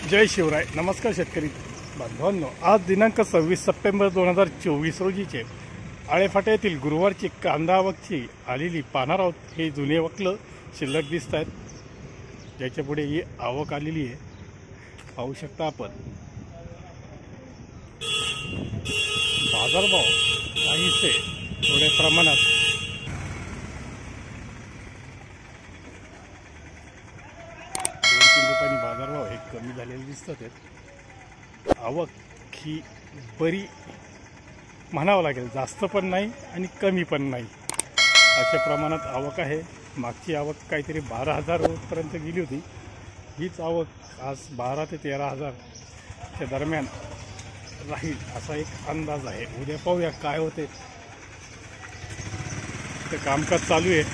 जय शिवराय. नमस्कार शेतकरी बांधवांनो, आज दिनांक 26 सप्टेंबर 2024 रोजीचे आळेफाटा येथील गुरुवारची कांदा आवकची आलेली पाहणार आहोत. हे जुने वक्ल शिल्लक दिसत आहेत, ज्याच्या पुढे ही आवक आलेली आहे. पाहू शकता आपण बाजारभाव काहीसे थोड्या प्रमाणात ₹2-3 बाजारभाव हे कमी झालेले दिसतात आहेत. आवक ही बरी म्हणावं लागेल, जास्त पण नाही आणि कमी पण नाही, अशा प्रमाणात आवक आहे. मागची आवक काहीतरी 12,000 पर्यंत गेली होती. हीच आवक आज 12,000 ते 13,000च्या दरम्यान राहील असा एक अंदाज आहे. उद्या पाहूया काय होते. ते कामकाज चालू आहे.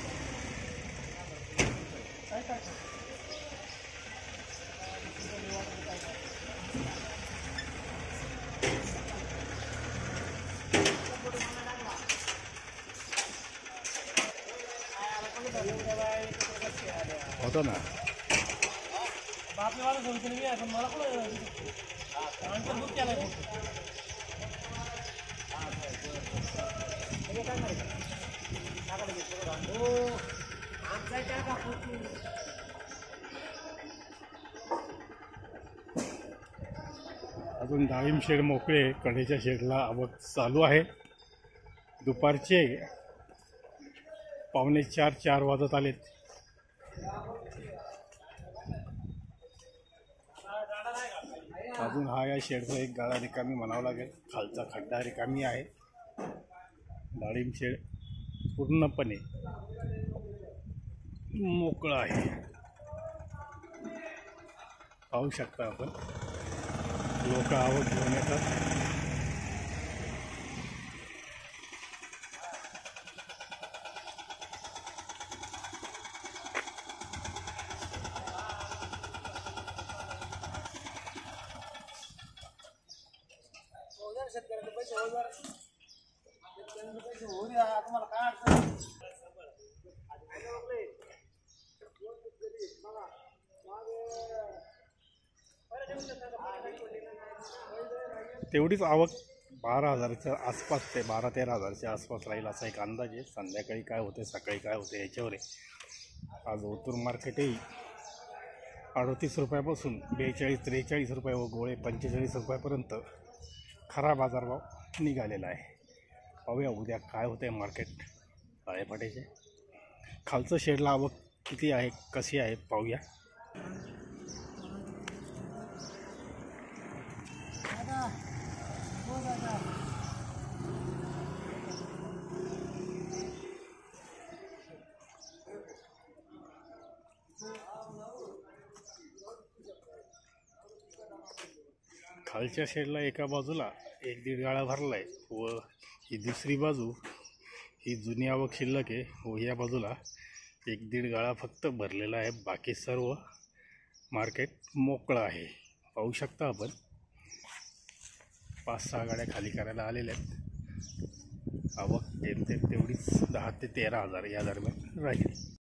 होता ना अजून डाळिंब शेड मोकळे, कडेच्या शेडला आवक चालू आहे. दुपारचे 3:45-4 वाजत आलेत. अजून हा या शेडचा एक गाळा रिकामी म्हणावा लागेल. खालचा खड्डा रिकामी आहे. डाळिंब शेड पूर्णपणे मोकळा आहे. पाहू शकता आपण, लोक आवक घेऊन येतात. तेवढीच आवक 12,000च्या आसपास ते 12-13,000च्या आसपास राहील असा एक अंदाज आहे. संध्याकाळी काय होते, सकाळी काय होते याच्यावर आहे. आज ओतूर मार्केटही 38 रुपयापासून 42-43 रुपये व गोळे 45 रुपयापर्यंत खरा बाजारभाव निघालेला आहे. पाहूया उद्या काय होते मार्केट आळेफाट्याचे. खालचं शेडला आवक किती आहे, कशी आहे पाहूया. खालच्या शेडला एका बाजूला 1-1.5 गाळा भरला आहे व ही दुसरी बाजू ही जुनी आवक शिल्लक आहे व या बाजूला 1-1.5 गाळा फक्त भरलेला आहे. बाकी सर्व मार्केट मोकळं आहे. पाहू शकता आपण 5-6 गाड्या खाली करायला आलेल्या आहेत. आवक तेवढीच 10,000 ते 13,000 या दरम्यान राहील.